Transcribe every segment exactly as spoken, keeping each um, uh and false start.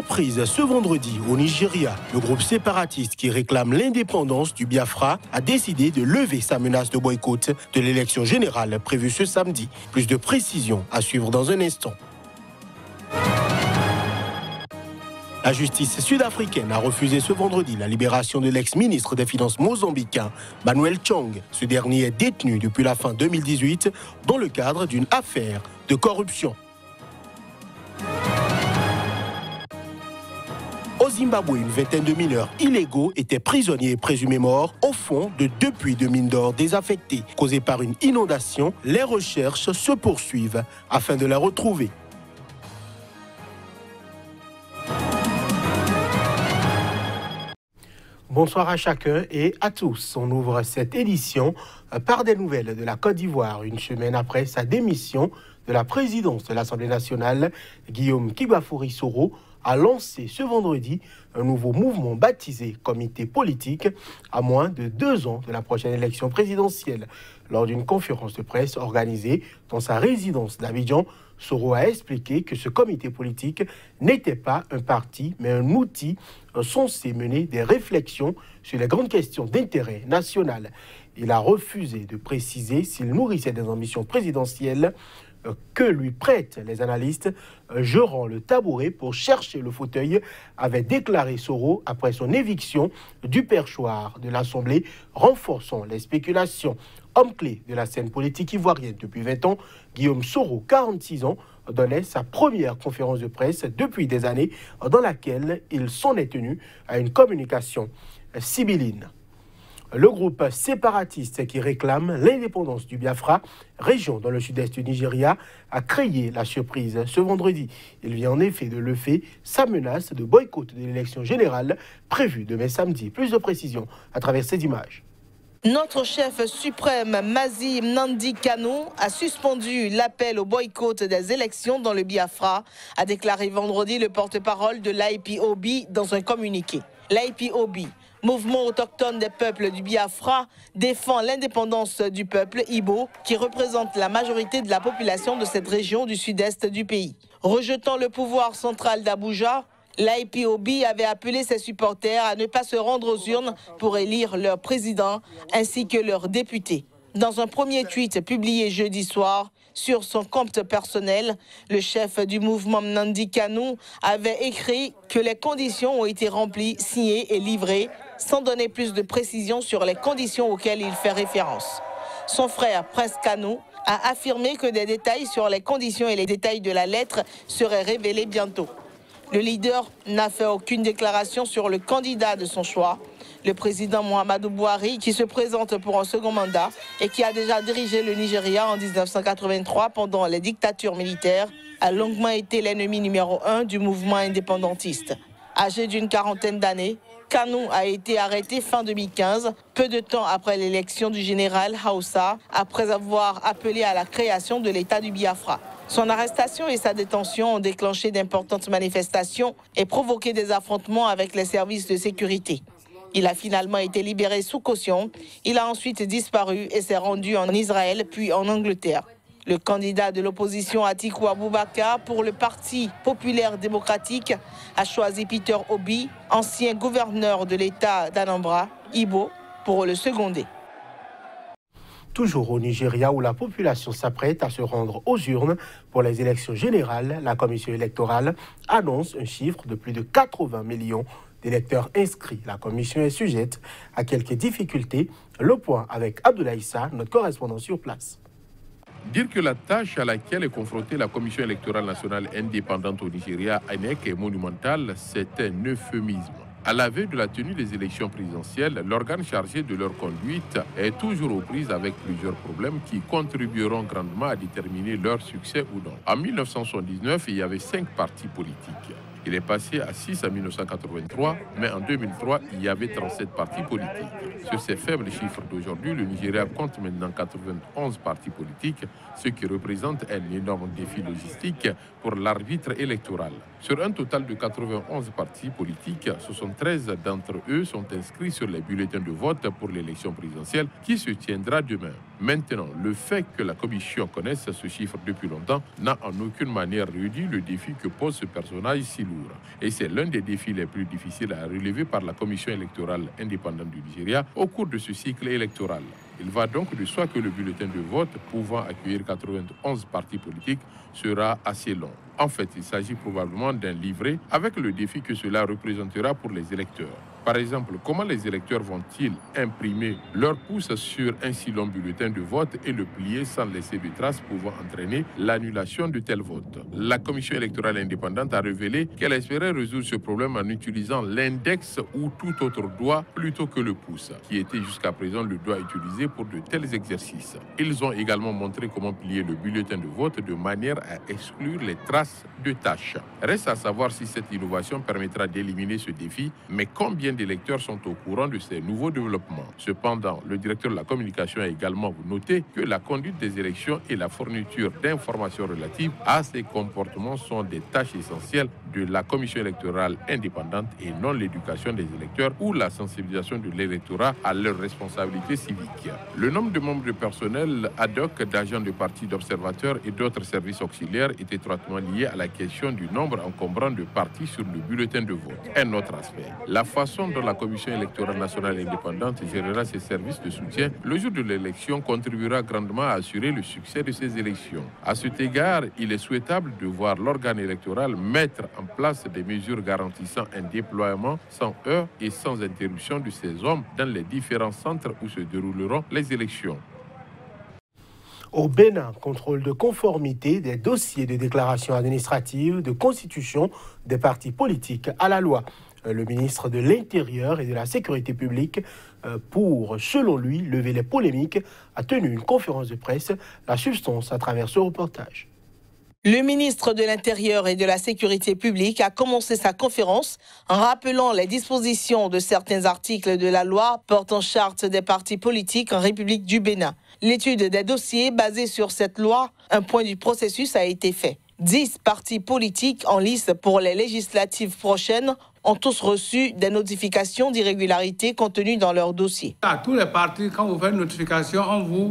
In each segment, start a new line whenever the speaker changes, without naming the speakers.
Surprise ce vendredi au Nigeria, le groupe séparatiste qui réclame l'indépendance du Biafra a décidé de lever sa menace de boycott de l'élection générale prévue ce samedi. Plus de précisions à suivre dans un instant. La justice sud-africaine a refusé ce vendredi la libération de l'ex-ministre des Finances mozambicain, Manuel Chong. Ce dernier est détenu depuis la fin deux mille dix-huit dans le cadre d'une affaire de corruption. Au Zimbabwe, une vingtaine de mineurs illégaux étaient prisonniers et présumés morts au fond de deux puits de mines d'or désaffectés. Causés par une inondation, les recherches se poursuivent afin de les retrouver. Bonsoir à chacun et à tous. On ouvre cette édition par des nouvelles de la Côte d'Ivoire. Une semaine après sa démission de la présidence de l'Assemblée nationale, Guillaume Kibafori Soro a lancé ce vendredi un nouveau mouvement baptisé Comité politique à moins de deux ans de la prochaine élection présidentielle. Lors d'une conférence de presse organisée dans sa résidence d'Abidjan, Soro a expliqué que ce comité politique n'était pas un parti, mais un outil censé mener des réflexions sur les grandes questions d'intérêt national. Il a refusé de préciser s'il nourrissait des ambitions présidentielles que lui prêtent les analystes. Je rends le tabouret pour chercher le fauteuil, avait déclaré Soro après son éviction du perchoir de l'Assemblée, renforçant les spéculations. Homme clé de la scène politique ivoirienne depuis vingt ans, Guillaume Soro, quarante-six ans, donnait sa première conférence de presse depuis des années dans laquelle il s'en est tenu à une communication sibylline. Le groupe séparatiste qui réclame l'indépendance du Biafra, région dans le sud-est du Nigeria, a créé la surprise ce vendredi. Il vient en effet de lever sa menace de boycott de l'élection générale prévue demain samedi. Plus de précisions à travers ces images.
Notre chef suprême, Mazi Nnamdi Kanu, a suspendu l'appel au boycott des élections dans le Biafra, a déclaré vendredi le porte-parole de l'I P O B dans un communiqué. L'I P O B, mouvement autochtone des peuples du Biafra, défend l'indépendance du peuple Igbo, qui représente la majorité de la population de cette région du sud-est du pays. Rejetant le pouvoir central d'Abuja, l'I P O B avait appelé ses supporters à ne pas se rendre aux urnes pour élire leur président ainsi que leurs députés. Dans un premier tweet publié jeudi soir sur son compte personnel, le chef du mouvement Nnamdi Kanu avait écrit que les conditions ont été remplies, signées et livrées, sans donner plus de précisions sur les conditions auxquelles il fait référence. Son frère, Prince Kanu, a affirmé que des détails sur les conditions et les détails de la lettre seraient révélés bientôt. Le leader n'a fait aucune déclaration sur le candidat de son choix. Le président Muhammadu Buhari, qui se présente pour un second mandat et qui a déjà dirigé le Nigeria en mille neuf cent quatre-vingt-trois pendant les dictatures militaires, a longuement été l'ennemi numéro un du mouvement indépendantiste. Âgé d'une quarantaine d'années, Kanu a été arrêté fin deux mille quinze, peu de temps après l'élection du général Hausa, après avoir appelé à la création de l'État du Biafra. Son arrestation et sa détention ont déclenché d'importantes manifestations et provoqué des affrontements avec les services de sécurité. Il a finalement été libéré sous caution. Il a ensuite disparu et s'est rendu en Israël puis en Angleterre. Le candidat de l'opposition Atiku Abubakar pour le Parti populaire démocratique a choisi Peter Obi, ancien gouverneur de l'État d'Anambra, Igbo, pour le seconder.
Toujours au Nigeria où la population s'apprête à se rendre aux urnes pour les élections générales, la commission électorale annonce un chiffre de plus de quatre-vingts millions d'électeurs inscrits. La commission est sujette à quelques difficultés. Le point avec Abdoulaye Issa, notre correspondant sur place.
Dire que la tâche à laquelle est confrontée la Commission électorale nationale indépendante au Nigeria, I N E C, est monumentale, c'est un euphémisme. À la veille de la tenue des élections présidentielles, l'organe chargé de leur conduite est toujours aux prises avec plusieurs problèmes qui contribueront grandement à déterminer leur succès ou non. En mille neuf cent soixante-dix-neuf, il y avait cinq partis politiques. Il est passé à six en mille neuf cent quatre-vingt-trois, mais en deux mille trois, il y avait trente-sept partis politiques. Sur ces faibles chiffres d'aujourd'hui, le Nigeria compte maintenant quatre-vingt-onze partis politiques, ce qui représente un énorme défi logistique pour l'arbitre électoral. Sur un total de quatre-vingt-onze partis politiques, soixante-treize d'entre eux sont inscrits sur les bulletins de vote pour l'élection présidentielle qui se tiendra demain. Maintenant, le fait que la Commission connaisse ce chiffre depuis longtemps n'a en aucune manière réduit le défi que pose ce personnage si lourd. Et c'est l'un des défis les plus difficiles à relever par la Commission électorale indépendante du Nigeria au cours de ce cycle électoral. Il va donc de soi que le bulletin de vote, pouvant accueillir quatre-vingt-onze partis politiques, sera assez long. En fait, il s'agit probablement d'un livret avec le défi que cela représentera pour les électeurs. Par exemple, comment les électeurs vont-ils imprimer leur pouce sur un si long bulletin de vote et le plier sans laisser de traces pouvant entraîner l'annulation de tel vote? La Commission électorale indépendante a révélé qu'elle espérait résoudre ce problème en utilisant l'index ou tout autre doigt plutôt que le pouce, qui était jusqu'à présent le doigt utilisé pour de tels exercices. Ils ont également montré comment plier le bulletin de vote de manière à exclure les traces de tâches. Reste à savoir si cette innovation permettra d'éliminer ce défi, mais combien d'électeurs sont au courant de ces nouveaux développements. Cependant, le directeur de la communication a également noté que la conduite des élections et la fourniture d'informations relatives à ces comportements sont des tâches essentielles de la commission électorale indépendante et non l'éducation des électeurs ou la sensibilisation de l'électorat à leurs responsabilités civiques. Le nombre de membres de personnel ad hoc, d'agents de partis, d'observateurs et d'autres services auxiliaires est étroitement lié à la question du nombre encombrant de partis sur le bulletin de vote. Un autre aspect, la façon dont la Commission électorale nationale indépendante gérera ses services de soutien le jour de l'élection contribuera grandement à assurer le succès de ces élections. À cet égard, il est souhaitable de voir l'organe électoral mettre en place des mesures garantissant un déploiement sans heurts et sans interruption de ces hommes dans les différents centres où se dérouleront les élections.
Au Bénin, contrôle de conformité des dossiers de déclaration administrative de constitution des partis politiques à la loi. Le ministre de l'Intérieur et de la Sécurité publique, pour, selon lui, lever les polémiques, a tenu une conférence de presse. La substance à travers ce reportage.
Le ministre de l'Intérieur et de la Sécurité publique a commencé sa conférence en rappelant les dispositions de certains articles de la loi portant charte des partis politiques en République du Bénin. L'étude des dossiers basée sur cette loi, un point du processus a été fait. Dix partis politiques en lice pour les législatives prochaines ont tous reçu des notifications d'irrégularité contenues dans leur dossier.
À tous les partis, quand vous faites une notification, on vous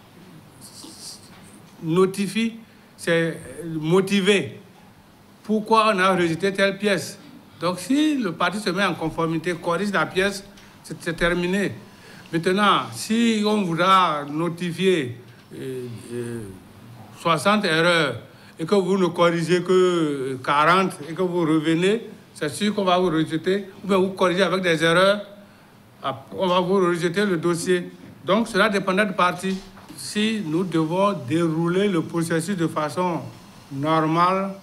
notifie, c'est motivé. Pourquoi on a rejeté telle pièce? Donc si le parti se met en conformité, corrige la pièce, c'est terminé. Maintenant, si on voudra notifier euh, euh, soixante erreurs et que vous ne corrigez que quarante et que vous revenez, c'est sûr qu'on va vous rejeter. Ou bien vous corrigez avec des erreurs, on va vous rejeter le dossier. Donc cela dépendra du parti. Si nous devons dérouler le processus de façon normale,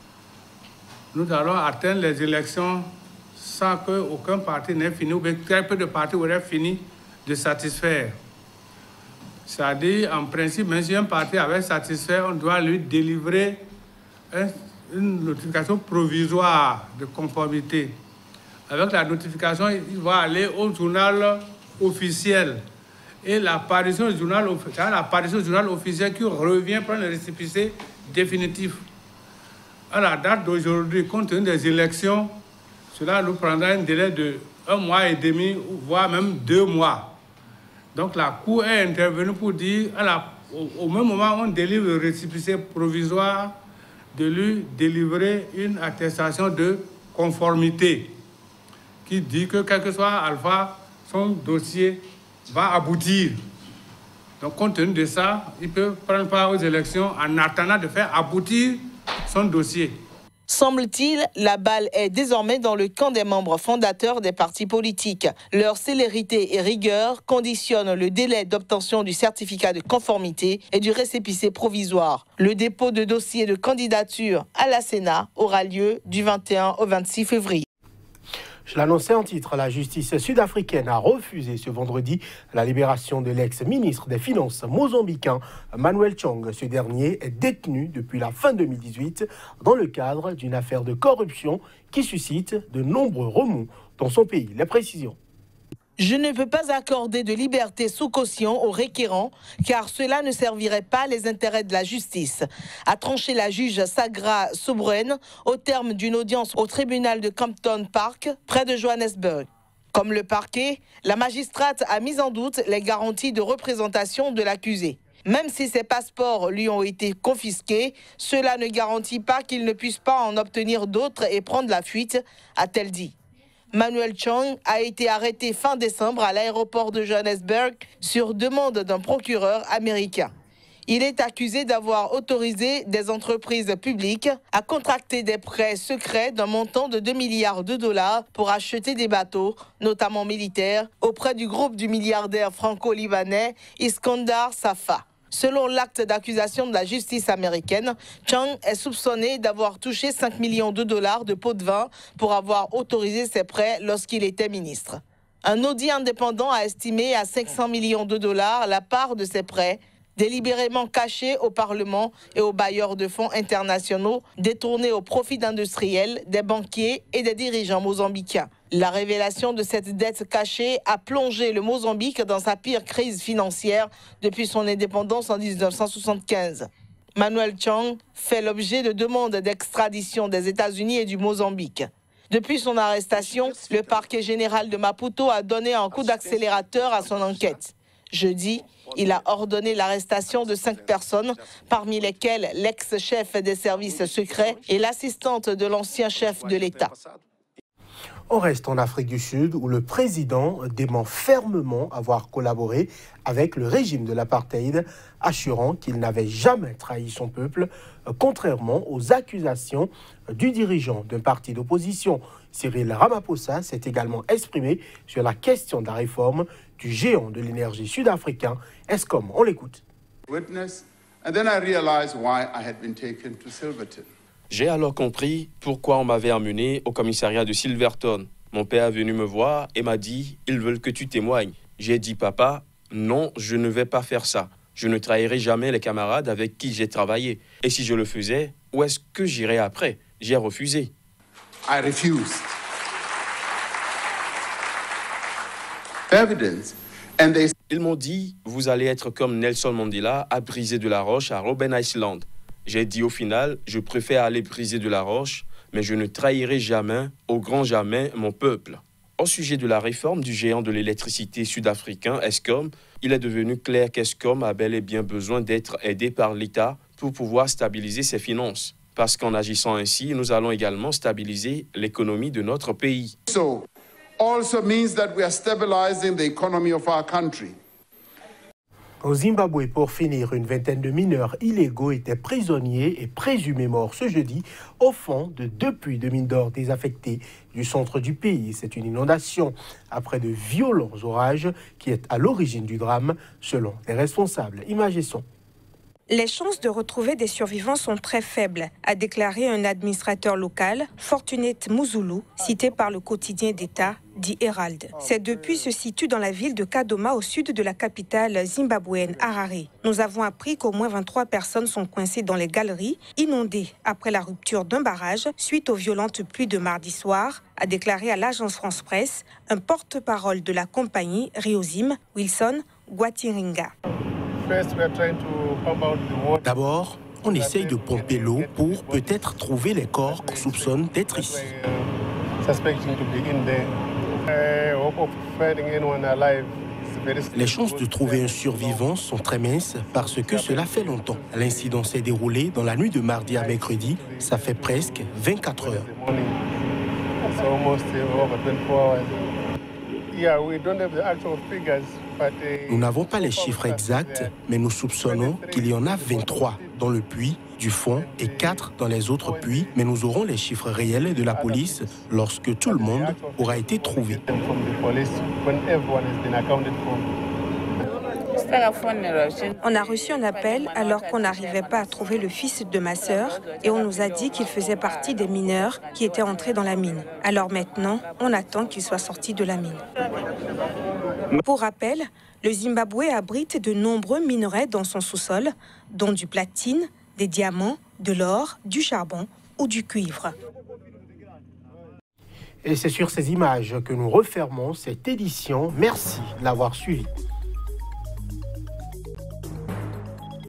nous allons atteindre les élections sans qu'aucun parti n'ait fini, ou bien très peu de partis auraient fini de satisfaire. C'est-à-dire, en principe, même si un parti avait satisfait, on doit lui délivrer un, une notification provisoire de conformité. Avec la notification, il va aller au journal officiel. Et l'apparition du journal, l'apparition du journal officiel qui revient prendre le récépissé définitif. À la date d'aujourd'hui, compte tenu des élections, cela nous prendra un délai de un mois et demi, voire même deux mois. Donc la Cour est intervenue pour dire, à la, au, au même moment où on délivre le récépissé provisoire, de lui délivrer une attestation de conformité qui dit que quel que soit Alpha, son dossier va aboutir. Donc compte tenu de ça, il peut prendre part aux élections en attendant de faire aboutir son dossier.
Semble-t-il, la balle est désormais dans le camp des membres fondateurs des partis politiques. Leur célérité et rigueur conditionnent le délai d'obtention du certificat de conformité et du récépissé provisoire. Le dépôt de dossier de candidature à la Sénat aura lieu du vingt et un au vingt-six février.
Je l'annonçais en titre, la justice sud-africaine a refusé ce vendredi la libération de l'ex-ministre des Finances mozambicain Manuel Chong. Ce dernier est détenu depuis la fin deux mille dix-huit dans le cadre d'une affaire de corruption qui suscite de nombreux remous dans son pays. Les précisions.
Je ne peux pas accorder de liberté sous caution aux requérants car cela ne servirait pas les intérêts de la justice, a tranché la juge Sagra Sobroen au terme d'une audience au tribunal de Campton Park, près de Johannesburg. Comme le parquet, la magistrate a mis en doute les garanties de représentation de l'accusé. Même si ses passeports lui ont été confisqués, cela ne garantit pas qu'il ne puisse pas en obtenir d'autres et prendre la fuite, a-t-elle dit. Manuel Chang a été arrêté fin décembre à l'aéroport de Johannesburg sur demande d'un procureur américain. Il est accusé d'avoir autorisé des entreprises publiques à contracter des prêts secrets d'un montant de deux milliards de dollars pour acheter des bateaux, notamment militaires, auprès du groupe du milliardaire franco-libanais Iskandar Safa. Selon l'acte d'accusation de la justice américaine, Chang est soupçonné d'avoir touché cinq millions de dollars de pots de vin pour avoir autorisé ces prêts lorsqu'il était ministre. Un audit indépendant a estimé à cinq cents millions de dollars la part de ces prêts, délibérément cachés au Parlement et aux bailleurs de fonds internationaux, détournés au profit d'industriels, des banquiers et des dirigeants mozambicains. La révélation de cette dette cachée a plongé le Mozambique dans sa pire crise financière depuis son indépendance en mille neuf cent soixante-quinze. Manuel Chang fait l'objet de demandes d'extradition des États-Unis et du Mozambique. Depuis son arrestation, le parquet général de Maputo a donné un coup d'accélérateur à son enquête. Jeudi, il a ordonné l'arrestation de cinq personnes, parmi lesquelles l'ex-chef des services secrets et l'assistante de l'ancien chef de l'État.
On reste en Afrique du Sud où le président dément fermement avoir collaboré avec le régime de l'apartheid, assurant qu'il n'avait jamais trahi son peuple, contrairement aux accusations du dirigeant d'un parti d'opposition. Cyril Ramaphosa s'est également exprimé sur la question de la réforme du géant de l'énergie sud-africain, Eskom. On l'écoute.
J'ai alors compris pourquoi on m'avait amené au commissariat de Silverton. Mon père est venu me voir et m'a dit « Ils veulent que tu témoignes ». J'ai dit « Papa, non, je ne vais pas faire ça. Je ne trahirai jamais les camarades avec qui j'ai travaillé. Et si je le faisais, où est-ce que j'irais après ?» J'ai refusé.
I refused. Evidence. And they...
Ils m'ont dit « Vous allez être comme Nelson Mandela à briser de la roche à Robben Island ». J'ai dit au final, je préfère aller briser de la roche, mais je ne trahirai jamais, au grand jamais, mon peuple. Au sujet de la réforme du géant de l'électricité sud-africain, Eskom, il est devenu clair qu'Eskom a bel et bien besoin d'être aidé par l'État pour pouvoir stabiliser ses finances. Parce qu'en agissant ainsi, nous allons également stabiliser l'économie de notre pays.
So, also means that we are stabilizing the economy of our country.
Au Zimbabwe, pour finir, une vingtaine de mineurs illégaux étaient prisonniers et présumés morts ce jeudi au fond de deux puits de mines d'or désaffectés du centre du pays. C'est une inondation après de violents orages qui est à l'origine du drame, selon les responsables. Images et sons.
Les chances de retrouver des survivants sont très faibles, a déclaré un administrateur local, Fortunate Muzulu, cité par le quotidien d'État, dit Herald. Ces deux puits se situent dans la ville de Kadoma, au sud de la capitale zimbabwéenne, Harare. Nous avons appris qu'au moins vingt-trois personnes sont coincées dans les galeries, inondées après la rupture d'un barrage suite aux violentes pluies de mardi soir, a déclaré à l'agence France-Presse un porte-parole de la compagnie Riozim, Wilson Gwatiringa.
D'abord, on essaye de pomper l'eau pour peut-être trouver les corps qu'on soupçonne d'être ici. Les chances de trouver un survivant sont très minces parce que cela fait longtemps. L'incident s'est déroulé dans la nuit de mardi à mercredi. Ça fait presque vingt-quatre heures. Nous n'avons pas les chiffres exacts, mais nous soupçonnons qu'il y en a vingt-trois dans le puits du fond et quatre dans les autres puits, mais nous aurons les chiffres réels de la police lorsque tout le monde aura été trouvé.
On a reçu un appel alors qu'on n'arrivait pas à trouver le fils de ma sœur et on nous a dit qu'il faisait partie des mineurs qui étaient entrés dans la mine. Alors maintenant, on attend qu'il soit sorti de la mine. Pour rappel, le Zimbabwe abrite de nombreux minerais dans son sous-sol, dont du platine, des diamants, de l'or, du charbon ou du cuivre.
Et c'est sur ces images que nous refermons cette édition. Merci de l'avoir suivi.